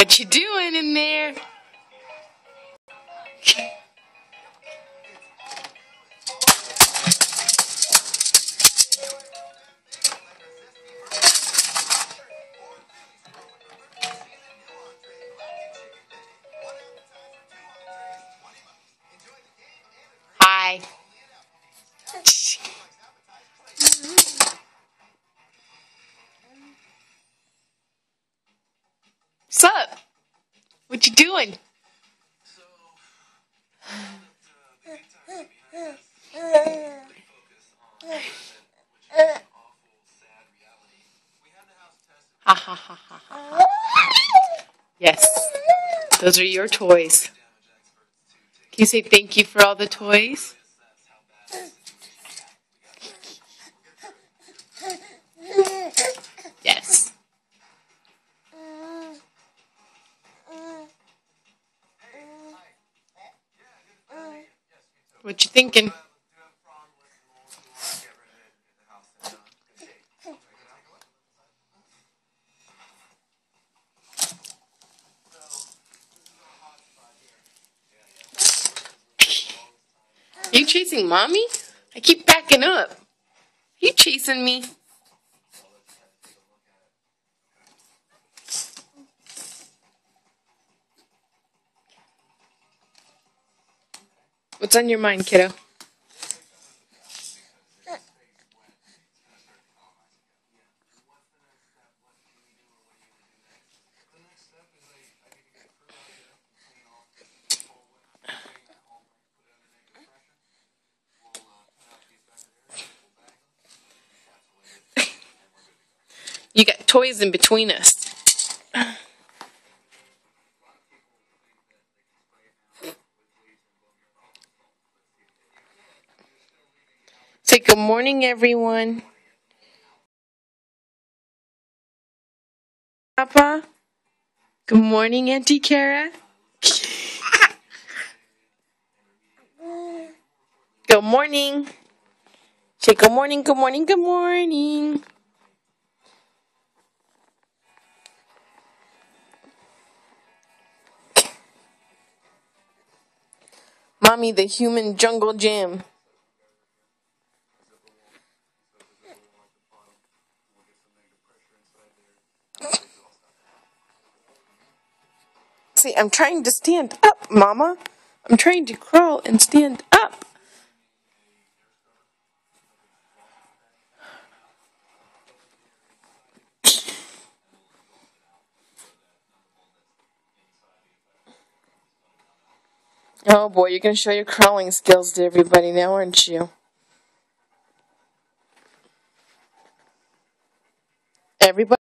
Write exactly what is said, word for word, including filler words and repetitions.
What you doing in there? Hi. What's up? What you doing? Ha ha ha ha ha. Yes. Those are your toys. Can you say thank you for all the toys? Yes. What you thinking? Are you chasing mommy? I keep backing up. Are you chasing me? What's on your mind, kiddo? You got toys in between us. Say good morning, everyone. Papa? Good morning, Auntie Kara. Good morning. Say good morning, good morning, good morning. Mommy, the human jungle gym. See, I'm trying to stand up, Mama. I'm trying to crawl and stand up. Oh boy, you're going to show your crawling skills to everybody now, aren't you? Everybody.